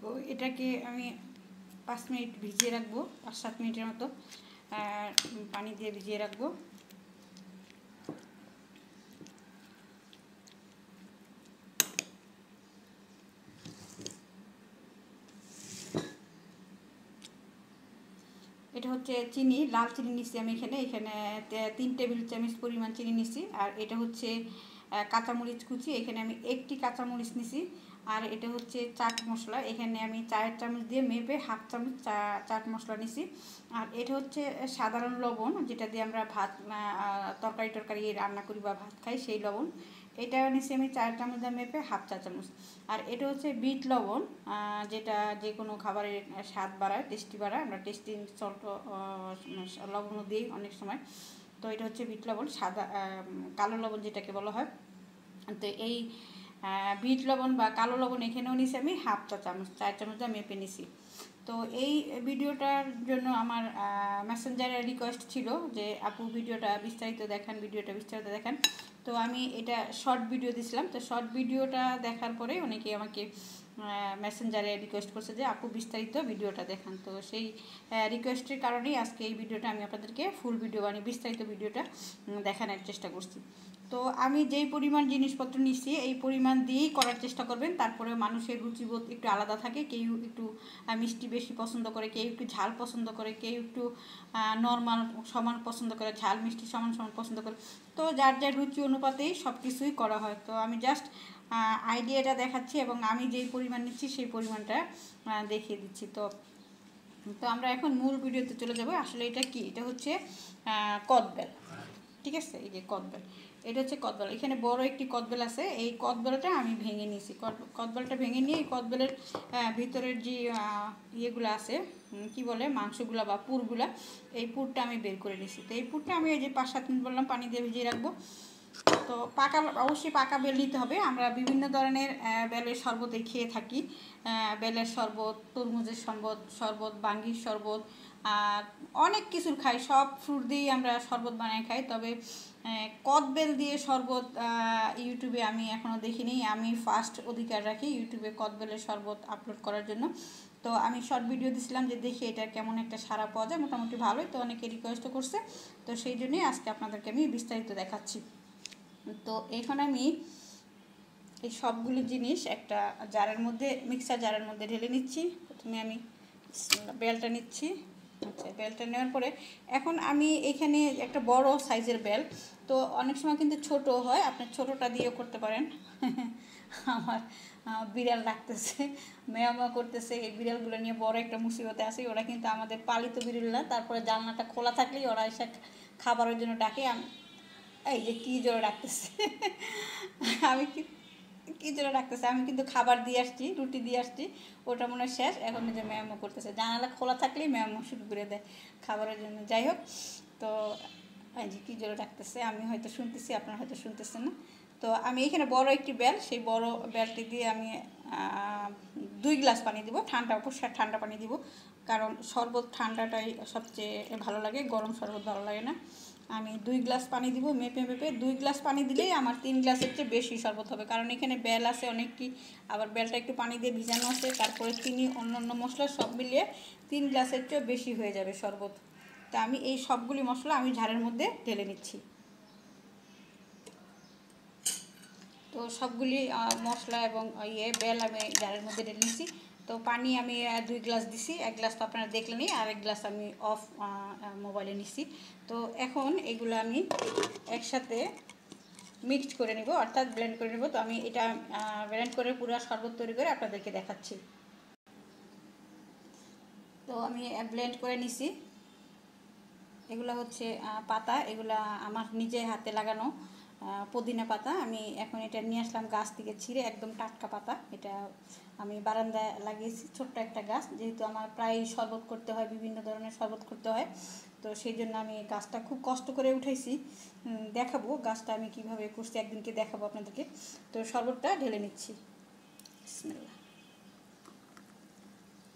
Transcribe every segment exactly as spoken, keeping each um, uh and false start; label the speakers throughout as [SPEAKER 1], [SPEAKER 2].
[SPEAKER 1] তো এটাকে আমি পাঁচ মিনিট ভিজিয়ে রাখবো, পাঁচ সাত মিনিটের মতো পানি দিয়ে ভিজিয়ে রাখবো। এটা হচ্ছে চিনি, লাল চিনি নিচ্ছি আমি এখানে এখানে তিন টেবিল চামচ পরিমাণ চিনি নিচ্ছি। আর এটা হচ্ছে কাঁচামরিচ কুচি, এখানে আমি একটি কাঁচামরিচ নিছি। আর এটা হচ্ছে চাট মশলা, এখানে আমি চায়ের চামচ দিয়ে মেপে হাফ চামচ চাট মশলা নিছি। আর এটা হচ্ছে সাধারণ লবণ, যেটা দিয়ে আমরা ভাত তরকারি টরকারি রান্না করি বা ভাত খাই, সেই লবণ। এটা নিচ্ছি আমি চায়ের চামচ দিয়ে মেপে হাফ চা চামচ। আর এটা হচ্ছে বিট লবণ, যেটা যে কোনো খাবারের স্বাদ বাড়ায়, টেস্টি বাড়ায়। আমরা টেস্টি সল্ট লবণও দিই অনেক সময়। তো এটা হচ্ছে বিট লবণ, সাদা কালো লবণ যেটাকে বলা হয়। তো এই বিট লবণ বা কালো লবণ এখানেও নিছি আমি হাফ চা চামচ, চার চামচটা মেপে নিছি। তো এই ভিডিওটার জন্য আমার মেসেঞ্জারে রিকোয়েস্ট ছিল যে আপু ভিডিওটা বিস্তারিত দেখান, ভিডিওটা বিস্তারিত দেখান। তো আমি এটা শর্ট ভিডিও দিছিলাম। তো শর্ট ভিডিওটা দেখার পরে অনেকে আমাকে মেসেঞ্জারে রিকোয়েস্ট করছে যে আপু বিস্তারিত ভিডিওটা দেখান। তো সেই রিকোয়েস্টের কারণেই আজকে এই ভিডিওটা আমি আপনাদেরকে ফুল ভিডিও বানিয়ে বিস্তারিত ভিডিওটা দেখানোর চেষ্টা করছি। তো আমি যেই পরিমাণ জিনিসপত্র নিচ্ছি এই পরিমাণ দিয়েই করার চেষ্টা করবেন। তারপরে মানুষের রুচিবোধ একটু আলাদা থাকে, কেউ একটু মিষ্টি বেশি পছন্দ করে, কেউ একটু ঝাল পছন্দ করে, কেউ একটু নর্মাল সমান পছন্দ করে, ঝাল মিষ্টি সমান সমান পছন্দ করে। তো যার যার রুচি অনুপাতেই সব কিছুই করা হয়। তো আমি জাস্ট আইডিয়াটা দেখাচ্ছি এবং আমি যেই পরিমাণ নিচ্ছি সেই পরিমাণটা দেখিয়ে দিচ্ছি। তো তো আমরা এখন মূল ভিডিওতে চলে যাব। আসলে এটা কি, এটা হচ্ছে কদবেল, ঠিক আছে। এই যে কদবেল, এটা হচ্ছে কদবেল। এখানে বড় একটি কদবেল আছে, এই কদবেলটা আমি ভেঙে নিয়েছি। কদবেলটা ভেঙে নিয়ে এই কদবেলের ভিতরের যে ইয়েগুলো আছে, কি বলে, মাংসগুলা বা পুরগুলা, এই পুরটা আমি বের করে নিয়েছি। তো এই পুরটা আমি এই যে পাঁচ সাত মিনিট বললাম পানি দিয়ে ভিজিয়ে রাখবো। তো পাকা, অবশ্যই পাকা বেল নিতে হবে। আমরা বিভিন্ন ধরনের বেলের শরবত খেয়ে থাকি, বেলের শরবত, তরমুজের শরবত শরবত বাঙ্গির শরবত, আর অনেক কিছুর খাই, সব ফ্রুট দিয়েই আমরা শরবত বানিয়ে খাই। তবে কদবেল দিয়ে শরবত ইউটিউবে আমি এখনও দেখিনি। আমি ফার্স্ট অধিকার রাখি ইউটিউবে কদবেলের শরবত আপলোড করার জন্য। তো আমি শর্ট ভিডিও দিছিলাম যে দেখি এটা কেমন একটা সাড়া পাওয়া যায়, মোটামুটি ভালোই। তো অনেকে রিকোয়েস্টও করছে, তো সেই জন্যই আজকে আপনাদেরকে আমি বিস্তারিত দেখাচ্ছি। তো এখন আমি এই সবগুলো জিনিস একটা জারের মধ্যে, মিক্সার জারের মধ্যে ঢেলে নিচ্ছি। প্রথমে আমি বেলটা নিচ্ছি। আচ্ছা, বেলটা নেওয়ার পরে এখন আমি এখানে একটা বড় সাইজের বেল, তো অনেক সময় কিন্তু ছোট হয়, আপনি ছোটোটা দিয়েও করতে পারেন। আমার বিড়াল ডাকতেছে, মেয়ামা করতেছে, এই বিড়ালগুলো নিয়ে বড় একটা মুসিবতে আছে। ওরা কিন্তু আমাদের পালিত বিড়াল না, তারপরে জানলাটা খোলা থাকলেই ওরা এসে খাবারের জন্য ডাকে। আমি এই যে কী জোরে ডাকতেছে, আমি কি কী জোরে ডাকতেছে, আমি কিন্তু খাবার দিয়ে আসছি, রুটি দিয়ে আসছি, ওটা মনে হয় শেষ। এখন যে ম্যামও করতেছে, জানালা খোলা থাকলেই ম্যামও শুরু করে দেয় খাবারের জন্য। যাই হোক, তো এই যে কী জোরে ডাকতেছে, আমি হয়তো শুনতেছি, আপনারা হয়তো শুনতেছেন না। তো আমি এখানে বড় একটি বেল, সেই বড় বেলটি দিয়ে আমি দুই গ্লাস পানি দিব, ঠান্ডা, অবশ্যই ঠান্ডা পানি দিব, কারণ শরবত ঠান্ডাটাই সবচেয়ে ভালো লাগে, গরম শরবত ভালো লাগে না। আমি দুই গ্লাস পানি দিব, মেপে মেপে দুই গ্লাস পানি দিলেই আমার তিন গ্লাসের চেয়ে বেশি শরবত হবে, কারণ এখানে বেল আছে অনেকটি, আবার বেলটা একটু পানি দিয়ে ভিজানো আছে, তারপরে চিনি, অন্য অন্য মশলা সব মিলিয়ে তিন গ্লাসের চেয়ে বেশি হয়ে যাবে শরবত। তা আমি এই সবগুলি মশলা আমি ঝাড়ের মধ্যে ঢেলে নিচ্ছি। তো সবগুলি মশলা এবং ইয়ে বেল আমি ঝাড়ের মধ্যে ঢেলে নিচ্ছি। তো পানি আমি দুই গ্লাস দিছি, এক গ্লাস তো আপনারা দেখলেনই, আর এক গ্লাস আমি অফ মোবাইলে নিচ্ছি। তো এখন এগুলো আমি একসাথে মিক্সড করে নেব, অর্থাৎ ব্লেন্ড করে নেব। তো আমি এটা ব্লেন্ড করে পুরো শরবত তৈরি করে আপনাদেরকে দেখাচ্ছি। তো আমি ব্লেন্ড করে নিছি। এগুলো হচ্ছে পাতা, এগুলা আমার নিজে হাতে লাগানো পুদিনা পাতা। আমি এখন এটা নিয়ে আসলাম গাছ থেকে ছিঁড়ে, একদম টাটকা পাতা। এটা আমি বারান্দায় লাগিয়েছি, ছোট্ট একটা গাছ, যেহেতু আমার প্রায় শরবত করতে হয়, বিভিন্ন ধরনের শরবত করতে হয়, তো সেই জন্য আমি গাছটা খুব কষ্ট করে উঠাইছি। দেখাবো গাছটা আমি কিভাবে করছি, একদিনকে দেখাবো আপনাদেরকে। তো শরবতটা ঢেলে নিচ্ছি। বিসমিল্লাহ।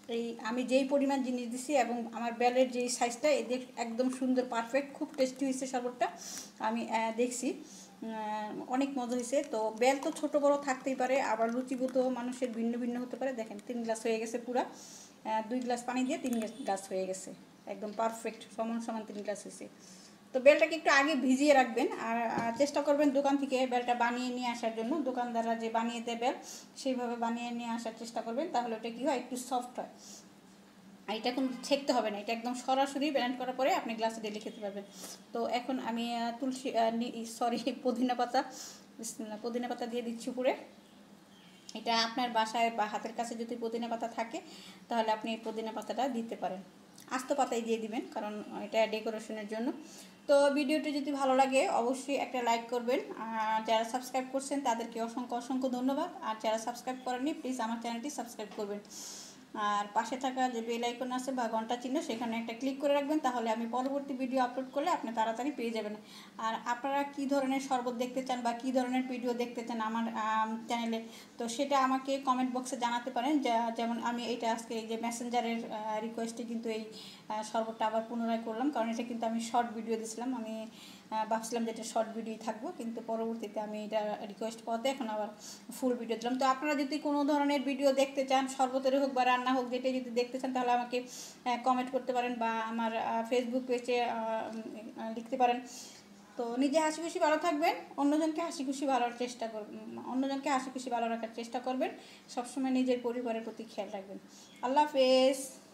[SPEAKER 1] এই আমি যেই পরিমাণ জিনিস দিছি এবং আমার বেলের যেই সাইজটা এদের একদম সুন্দর পারফেক্ট, খুব টেস্টি হয়েছে শরবতটা। আমি দেখছি অনেক মজা হয়েছে। তো বেল তো ছোট বড় থাকতেই পারে, আবার রুচিবোধ মানুষের ভিন্ন ভিন্ন হতে পারে। দেখেন তিন গ্লাস হয়ে গেছে পুরা, দুই গ্লাস পানি দিয়ে তিন গ্লাস হয়ে গেছে, একদম পারফেক্ট সমান সমান তিন গ্লাস হয়েছে। তো বেলটাকে একটু আগে ভিজিয়ে রাখবেন, আর চেষ্টা করবেন দোকান থেকে বেলটা বানিয়ে নিয়ে আসার জন্য। দোকানদাররা যে বানিয়ে দেয় বেল, সেইভাবে বানিয়ে নিয়ে আসার চেষ্টা করবেন, তাহলে ওটা কী হয়, একটু সফট হয়। আর এটা কোনো ছেঁকতে হবে না, এটা একদম সরাসরি ব্লেন্ড করার পরে আপনি গ্লাসে ঢেলে খেতে পারবেন। তো এখন আমি তুলসী সরি পুদিনা পাতা বিসমিল্লাহ পুদিনা পাতা দিয়ে দিচ্ছি উপরে। এটা আপনার বাসায় বা হাতের কাছে যদি পুদিনা পাতা থাকে তাহলে আপনি এই পুদিনা পাতাটা দিতে পারেন, আস্ত পাতাই দিয়ে দিবেন, কারণ এটা ডেকোরেশনের জন্য। তো ভিডিওটি যদি ভালো লাগে অবশ্যই একটা লাইক করবেন, আর যারা সাবস্ক্রাইব করছেন তাদেরকে অসংখ্য অসংখ্য ধন্যবাদ। আর যারা সাবস্ক্রাইব করেননি প্লিজ আমার চ্যানেলটি সাবস্ক্রাইব করবেন, আর পাশে থাকা যে বেল আইকন আছে বা ঘন্টা চিহ্ন সেখানে একটা ক্লিক করে রাখবেন, তাহলে আমি পরবর্তী ভিডিও আপলোড করলে আপনি তাড়াতাড়ি পেয়ে যাবেন। আর আপনারা কি ধরনের শরবত দেখতে চান বা কি ধরনের ভিডিও দেখতে চান আমার চ্যানেলে, তো সেটা আমাকে কমেন্ট বক্সে জানাতে পারেন। যেমন আমি এইটা আজকে এই যে মেসেঞ্জারের রিকোয়েস্টে কিন্তু এই শরবতটা আবার পুনরায় করলাম, কারণ এটা কিন্তু আমি শর্ট ভিডিও দিয়েছিলাম। আমি ভাবছিলাম যে এটা শর্ট ভিডিও থাকবো, কিন্তু পরবর্তীতে আমি এটা রিকোয়েস্ট পাওয়াতে এখন আবার ফুল ভিডিও দিলাম। তো আপনারা যদি কোনো ধরনের ভিডিও দেখতে চান, শরবতের হোক বা রান্না হোক, যেটাই যদি দেখতে চান তাহলে আমাকে কমেন্ট করতে পারেন বা আমার ফেসবুক পেজে লিখতে পারেন। তো নিজে হাসি খুশি ভালো থাকবেন, অন্যজনকে হাসি খুশি ভালোর চেষ্টা করবেন, অন্যজনকে হাসি খুশি ভালো রাখার চেষ্টা করবেন। সবসময় নিজের পরিবারের প্রতি খেয়াল রাখবেন। আল্লাহ হাফেজ।